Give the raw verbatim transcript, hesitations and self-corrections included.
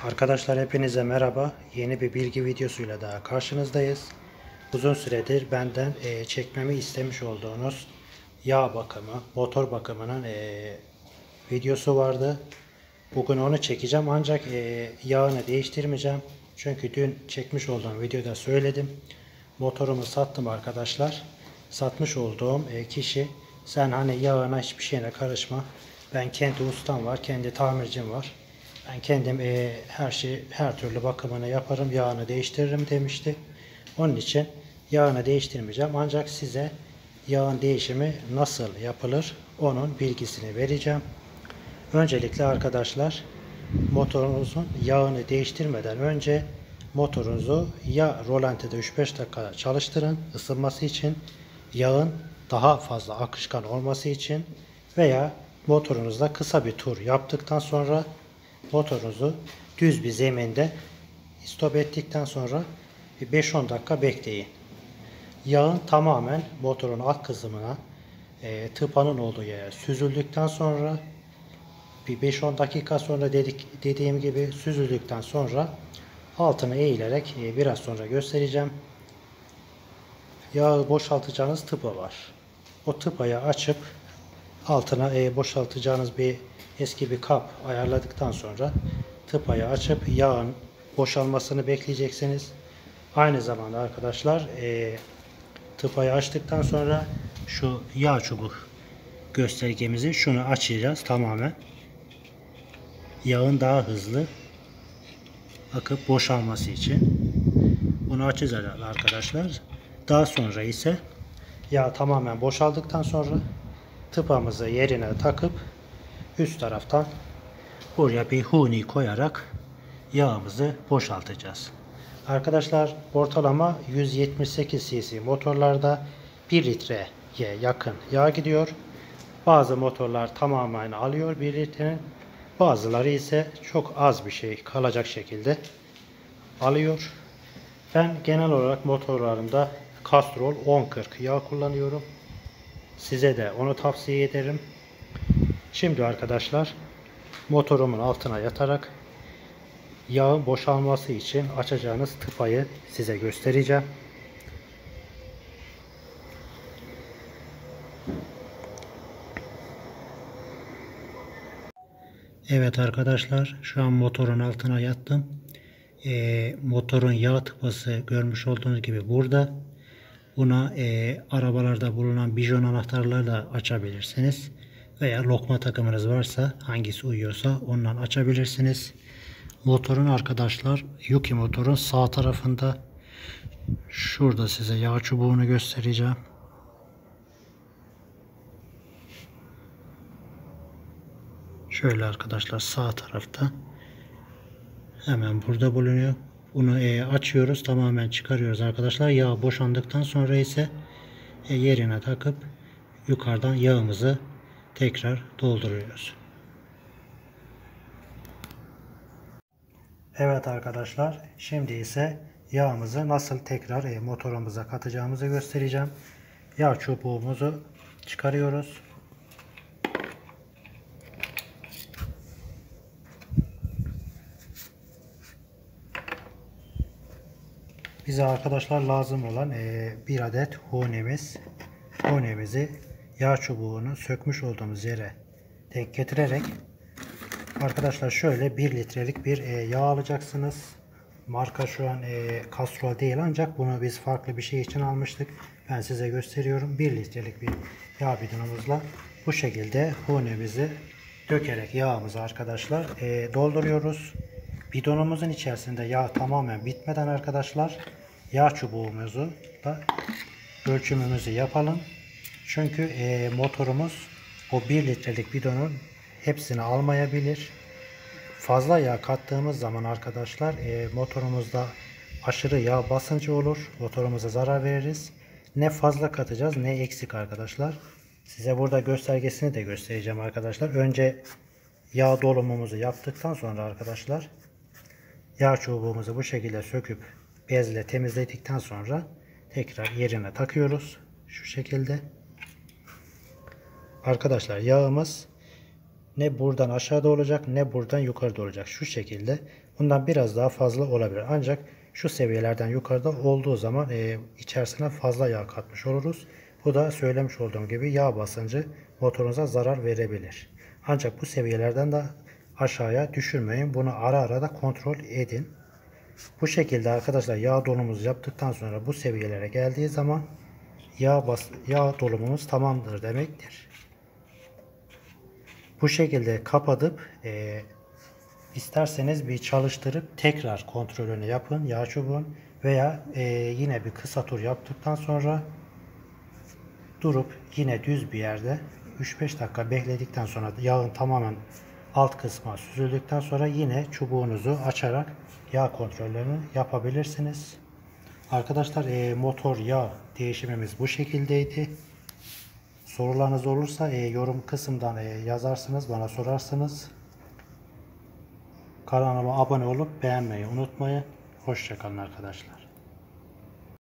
Arkadaşlar hepinize merhaba. Yeni bir bilgi videosuyla daha karşınızdayız. Uzun süredir benden e, çekmemi istemiş olduğunuz yağ bakımı, motor bakımının e, videosu vardı. Bugün onu çekeceğim ancak e, yağını değiştirmeyeceğim. Çünkü dün çekmiş olduğum videoda söyledim. Motorumu sattım arkadaşlar. Satmış olduğum e, kişi sen hani yağına hiçbir şeyine karışma. Ben kendi ustam var, kendi tamircim var. Ben kendim e, her şey, her türlü bakımını yaparım, yağını değiştiririm demişti. Onun için yağını değiştirmeyeceğim. Ancak size yağın değişimi nasıl yapılır onun bilgisini vereceğim. Öncelikle arkadaşlar motorunuzun yağını değiştirmeden önce motorunuzu ya rolantide üç beş dakika çalıştırın ısınması için, yağın daha fazla akışkan olması için veya motorunuzda kısa bir tur yaptıktan sonra motorunuzu düz bir zeminde stop ettikten sonra beş on dakika bekleyin. Yağın tamamen motorun alt kısmına e, tıpanın olduğu yere süzüldükten sonra bir beş on dakika sonra dedik, dediğim gibi süzüldükten sonra altına eğilerek e, biraz sonra göstereceğim. Yağı boşaltacağınız tıpa var. O tıpayı açıp altına e, boşaltacağınız bir eski bir kap ayarladıktan sonra tıpayı açıp yağın boşalmasını bekleyeceksiniz. Aynı zamanda arkadaşlar e, tıpayı açtıktan sonra şu yağ çubuk göstergemizi şunu açacağız tamamen. Yağın daha hızlı akıp boşalması için bunu açacağız arkadaşlar. Daha sonra ise yağ tamamen boşaldıktan sonra tıpamızı yerine takıp üst taraftan buraya bir huni koyarak yağımızı boşaltacağız. Arkadaşlar ortalama yüz yetmiş sekiz cc motorlarda bir litreye yakın yağ gidiyor. Bazı motorlar tamamen alıyor bir litrenin. Bazıları ise çok az bir şey kalacak şekilde alıyor. Ben genel olarak motorlarımda Castrol on kırk yağ kullanıyorum. Size de onu tavsiye ederim. Şimdi arkadaşlar motorumun altına yatarak yağın boşalması için açacağınız tıpayı size göstereceğim. Evet arkadaşlar şu an motorun altına yattım. E, motorun yağ tıpası görmüş olduğunuz gibi burada. Buna e, arabalarda bulunan bijon anahtarları da açabilirsiniz. Veya lokma takımınız varsa hangisi uyuyorsa ondan açabilirsiniz. Motorun arkadaşlar Yuki motorun sağ tarafında şurada size yağ çubuğunu göstereceğim. Şöyle arkadaşlar sağ tarafta hemen burada bulunuyor. Bunu e, açıyoruz, tamamen çıkarıyoruz arkadaşlar. Yağ boşandıktan sonra ise e, yerine takıp yukarıdan yağımızı tekrar dolduruyoruz. Evet arkadaşlar, şimdi ise yağımızı nasıl tekrar e, motorumuza katacağımızı göstereceğim. Yağ çubuğumuzu çıkarıyoruz. Bize arkadaşlar lazım olan e, bir adet hunemiz. Hunemizi yağ çubuğunu sökmüş olduğumuz yere denk getirerek arkadaşlar şöyle bir litrelik bir e, yağ alacaksınız. Marka şu an e, Castrol değil ancak bunu biz farklı bir şey için almıştık. Ben size gösteriyorum. bir litrelik bir yağ bidonumuzla bu şekilde hunemizi dökerek yağımızı arkadaşlar e, dolduruyoruz. Bidonumuzun içerisinde yağ tamamen bitmeden arkadaşlar yağ çubuğumuzu da ölçümümüzü yapalım. Çünkü e, motorumuz o bir litrelik bidonun hepsini almayabilir. Fazla yağ kattığımız zaman arkadaşlar e, motorumuzda aşırı yağ basıncı olur. Motorumuza zarar veririz. Ne fazla katacağız ne eksik arkadaşlar. Size burada göstergesini de göstereceğim arkadaşlar. Önce yağ dolumumuzu yaptıktan sonra arkadaşlar yağ çubuğumuzu bu şekilde söküp bezle temizledikten sonra tekrar yerine takıyoruz. Şu şekilde. Arkadaşlar yağımız Ne buradan aşağıda olacak ne buradan yukarıda olacak. Şu şekilde. Bundan biraz daha fazla olabilir. Ancak şu seviyelerden yukarıda olduğu zaman e, içerisine fazla yağ katmış oluruz. Bu da söylemiş olduğum gibi yağ basıncı motorunuza zarar verebilir. Ancak bu seviyelerden de aşağıya düşürmeyin. Bunu ara ara da kontrol edin. Bu şekilde arkadaşlar yağ dolumumuzu yaptıktan sonra bu seviyelere geldiği zaman yağ, bas yağ dolumumuz tamamdır demektir. Bu şekilde kapatıp e, isterseniz bir çalıştırıp tekrar kontrolünü yapın yağ çubuğun veya e, yine bir kısa tur yaptıktan sonra durup yine düz bir yerde üç beş dakika bekledikten sonra yağın tamamen alt kısmına süzüldükten sonra yine çubuğunuzu açarak yağ kontrollerini yapabilirsiniz. Arkadaşlar e, motor yağ değişimimiz bu şekildeydi. Sorularınız olursa e, yorum kısmından e, yazarsınız, bana sorarsınız. Kanalıma abone olup beğenmeyi unutmayın. Hoşça kalın arkadaşlar.